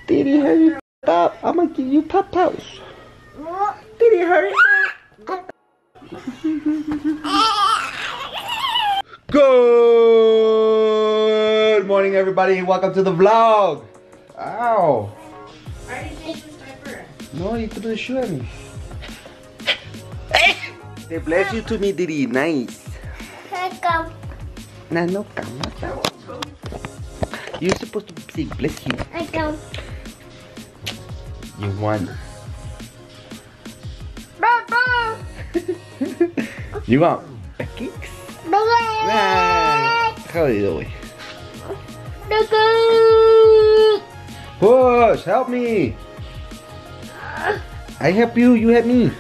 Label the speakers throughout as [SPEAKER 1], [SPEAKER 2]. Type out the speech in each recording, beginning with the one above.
[SPEAKER 1] Diddy, hurry up. I'm gonna give you pop-pows. Diddy, hurry up. Good morning, everybody. Welcome to the vlog. Ow.
[SPEAKER 2] I already changed this diaper.
[SPEAKER 1] No, you threw the shoe at me. They bless you to me, Diddy. Nice. No, come. You're supposed to say bless you.
[SPEAKER 3] I don't.
[SPEAKER 1] You won. You want a kicks? Nah, jodido, güey. Push, help me. I help you, you help me.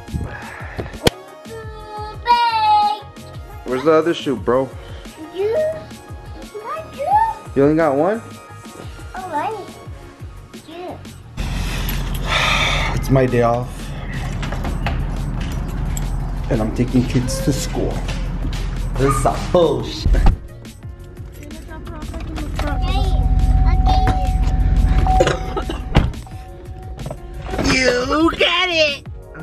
[SPEAKER 1] Where's the other shoe, bro? You only got one? It's my day off. And I'm taking kids to school. This is a bullshit. You got it.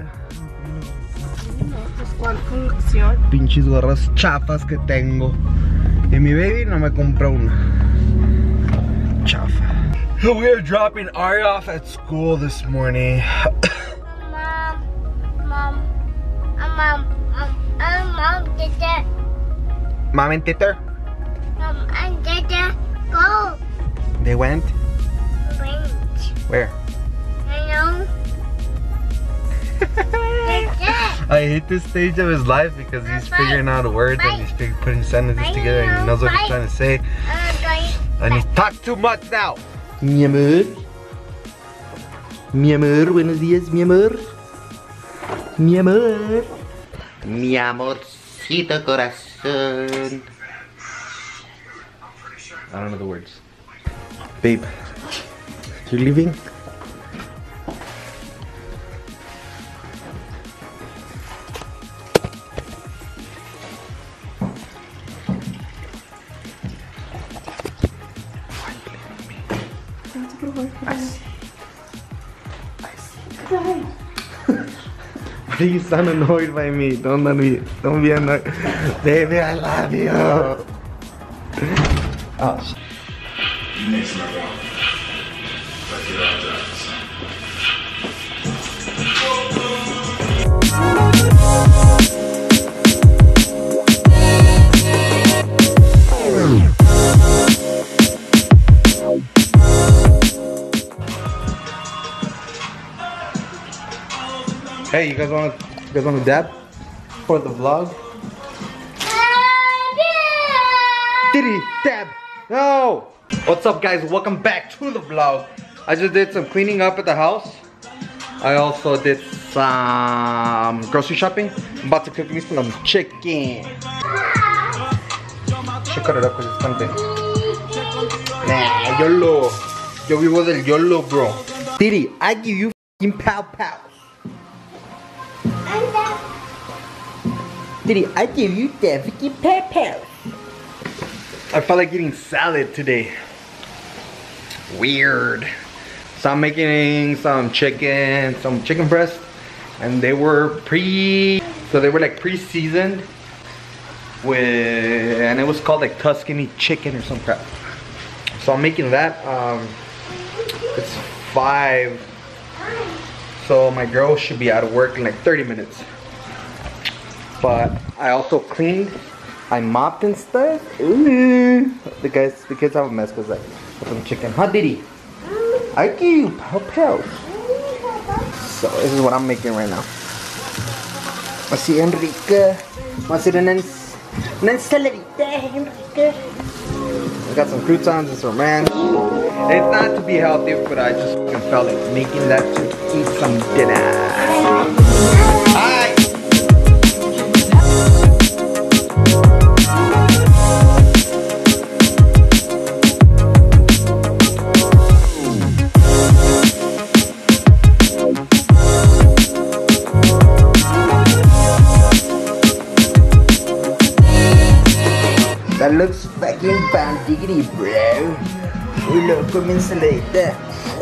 [SPEAKER 1] Pinches gorras chafas que tengo. Y mi baby no me compra una. Chafa. We are dropping Ari off at school this morning. Mom and Titter?
[SPEAKER 3] Mom and Dada go.
[SPEAKER 1] They went? Where?
[SPEAKER 3] I know.
[SPEAKER 1] I hate this stage of his life because he's figuring out words and he's putting sentences together and he knows what he's trying to say. And he's talked too much now. Mi amor. Mi amor, buenos días, mi amor. Mi amor. Mi amorcito corazón. I don't know the words. Babe, you're leaving? Why do you sound annoyed by me? Don't be annoyed. Baby, I love you. Oh, shit. Hey, you guys want to dab for the vlog? Diddy, dab. No. What's up, guys? Welcome back to the vlog. I just did some cleaning up at the house. I also did some grocery shopping. I'm about to cook me some chicken. Should cut it up because it's something. Nah, YOLO. Yo vivo del YOLO, bro. Diddy, I give you f***ing pow-pows. Diddy, I give you that freaking pow-pows. I felt like eating salad today. Weird. So I'm making some chicken breast, and they were like pre-seasoned with, and it was called like Tuscany chicken or some crap. So I'm making that. It's 5. So my girl should be out of work in like 30 minutes. But I also cleaned, I mopped and stuff. Ooh. The kids have a mess because I put some chicken. Huh, Diddy? I give you pow-pows. So this is what I'm making right now. Así, Enrique. Vamos a hacer una ensaladita, Enrique. I got some croutons and some ranch. It's not to be healthy, but I just felt like making that to eat some dinner. Hi. That looks fucking bandiggity, bro. Oh, look. comienza la edad.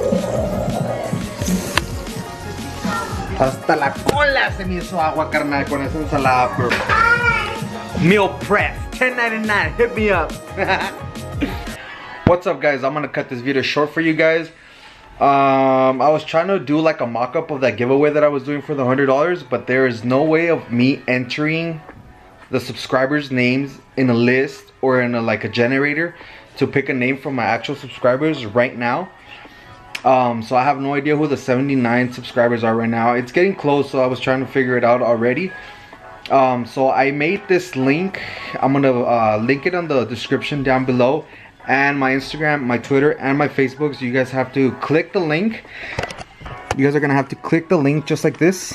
[SPEAKER 1] Hasta la cola se me hizo agua, carnal, con esa ensalada, bro. Meal prep, $10.99, hit me up. What's up, guys? I'm gonna cut this video short for you guys. I was trying to do like a mock-up of that giveaway that I was doing for the $100, but there is no way of me entering the subscribers' names in a list or in like a generator to pick a name from my actual subscribers right now. So I have no idea who the 79 subscribers are right now. It's getting close, so I was trying to figure it out already. So I made this link. I'm gonna link it on the description down below, and my Instagram, my Twitter, and my Facebook. So you guys have to click the link. You guys are gonna have to click the link just like this,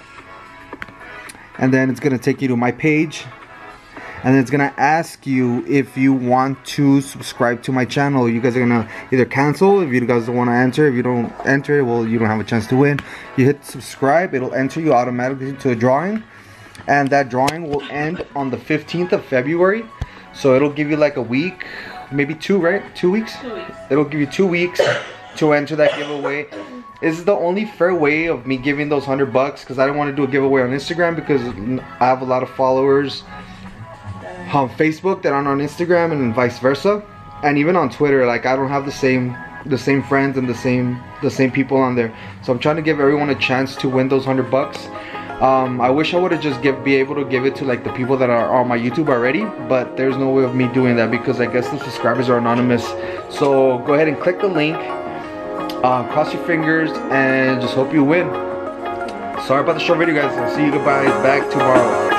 [SPEAKER 1] and then it's gonna take you to my page, and then it's gonna ask you if you want to subscribe to my channel. You guys are gonna either cancel if you guys don't want to enter. If you don't enter, well, you don't have a chance to win. You hit subscribe, it'll enter you automatically to a drawing, and that drawing will end on the 15th of February. So it'll give you like a week, maybe two, right? 2 weeks?
[SPEAKER 2] 2 weeks.
[SPEAKER 1] It'll give you 2 weeks to enter that giveaway. This is the only fair way of me giving those $100 because I don't want to do a giveaway on Instagram because I have a lot of followers on Facebook that aren't on Instagram, and vice versa, and even on Twitter. Like, I don't have the same friends and the same people on there. So I'm trying to give everyone a chance to win those $100. I wish I would have just be able to give it to like the people that are on my YouTube already, but there's no way of me doing that because I guess the subscribers are anonymous. So go ahead and click the link, cross your fingers, and just hope you win. Sorry about the short video, guys. I'll see you guys back tomorrow.